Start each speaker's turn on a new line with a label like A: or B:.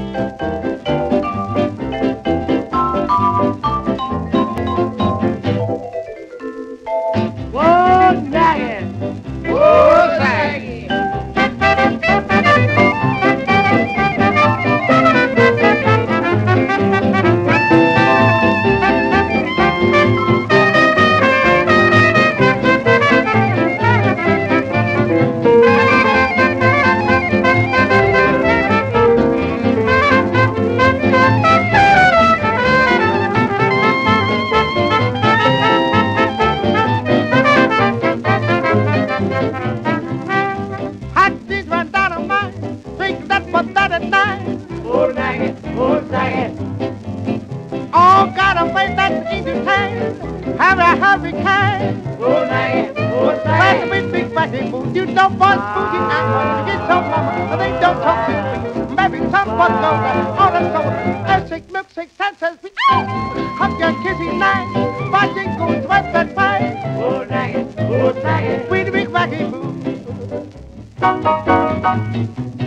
A: All got a face that's easy to tame. Have a happy kind. Oh, nag it, oh, nag it. Big, big, fatty food. You don't want food, you act like you get some mama, but they don't talk to you. Maybe someone knows that all the trouble. Milkshake, milkshake, Santa's sweet. Hug your kissy night. Watching go sweat that fight. Oh, nag it, oh, nag it. Sweet, big, fatty food.